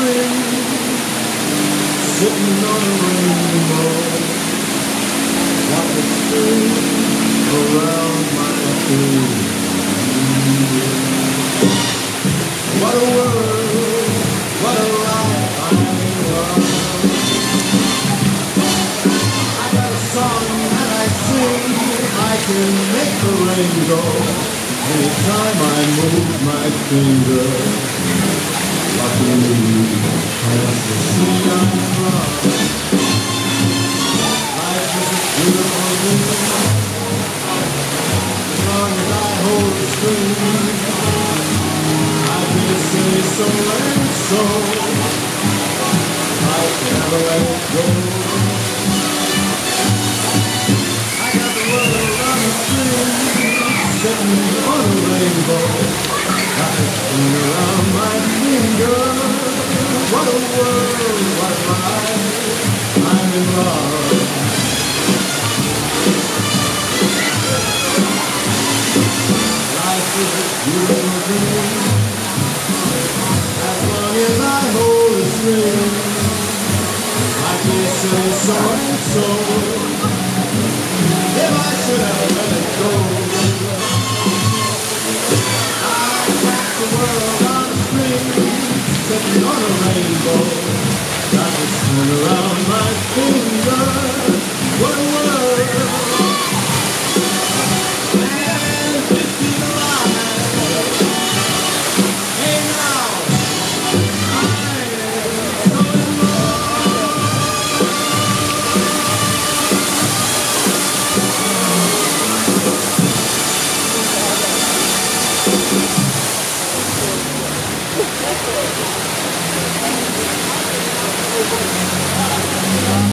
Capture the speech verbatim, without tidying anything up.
string, sitting on a rainbow, like a string around my feet. What a world, what a life I'm in love. I got a song that I sing, I can make the rain go anytime I move my finger. Luckily, past the sea I'm from. Life is a beautiful thing, as long as I hold the string. I can say so and so, I can never let it go. I got the world on a string, sitting on a rainbow, got it spin around my finger. What a world, what a life, I'm in love. Life is a beautiful thing, as long as I hold a string. I can say so and so, if I should have let it go. I got the world on a string, sitting on a rainbow, got it spin around my finger. What a world, and fifteen alive. Hey now, I'm so in love. Thank you.